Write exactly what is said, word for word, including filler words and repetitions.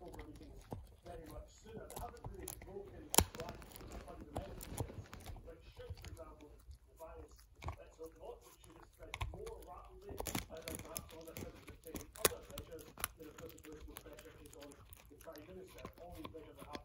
overheating very much sooner. They haven't really broken that fundamental which should, for example, the bias, let's hope not, which should have spread more rapidly, uh, than perhaps other countries have taken other measures. Then of course the political pressure is on the Prime Minister. All these measures are happening